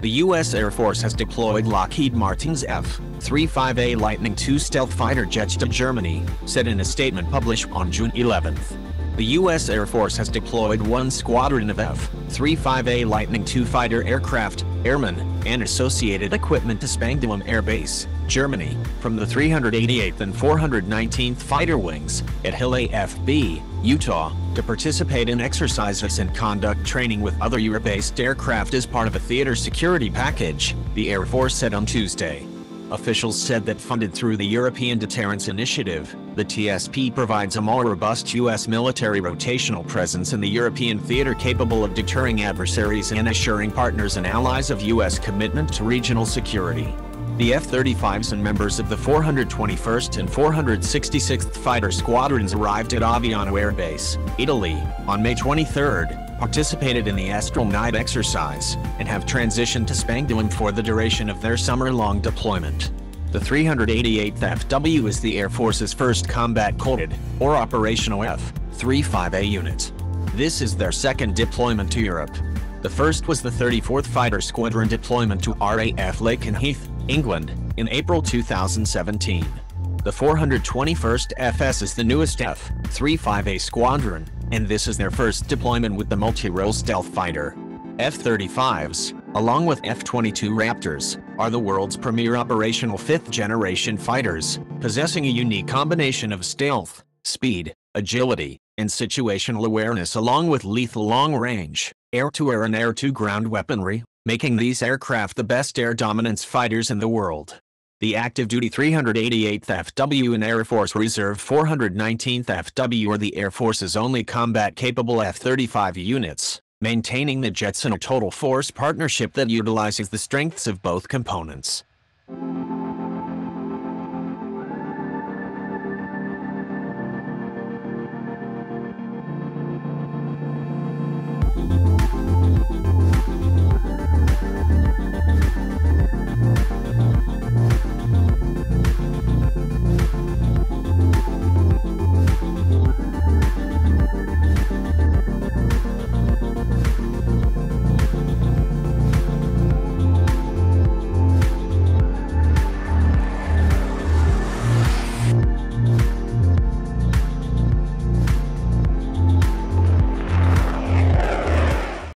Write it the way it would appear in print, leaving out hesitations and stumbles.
The U.S. Air Force has deployed Lockheed Martin's F-35A Lightning II stealth fighter jets to Germany, said in a statement published on June 11th. The U.S. Air Force has deployed one squadron of F-35A Lightning II fighter aircraft, airmen, and associated equipment to Spangdahlem Air Base, Germany, from the 388th and 419th Fighter Wings, at Hill AFB, Utah, to participate in exercises and conduct training with other Europe-based aircraft as part of a theater security package, the Air Force said on Tuesday. Officials said that funded through the European Deterrence Initiative, the TSP provides a more robust U.S. military rotational presence in the European theater capable of deterring adversaries and assuring partners and allies of U.S. commitment to regional security. The F-35s and members of the 421st and 466th Fighter Squadrons arrived at Aviano Air Base, Italy, on May 23, participated in the Astral Knight exercise, and have transitioned to Spangdahlem for the duration of their summer-long deployment. The 388th FW is the Air Force's first combat-coded, or operational F-35A unit. This is their second deployment to Europe. The first was the 34th Fighter Squadron deployment to RAF Lakenheath, England, in April 2017. The 421st FS is the newest F-35A squadron, and this is their first deployment with the multi-role stealth fighter. F-35s, along with F-22 Raptors, are the world's premier operational fifth-generation fighters, possessing a unique combination of stealth, speed, agility, and situational awareness along with lethal long-range, air-to-air and air-to-ground weaponry, making these aircraft the best air dominance fighters in the world. The active-duty 388th FW and Air Force Reserve 419th FW are the Air Force's only combat-capable F-35 units, maintaining the jets in a total force partnership that utilizes the strengths of both components.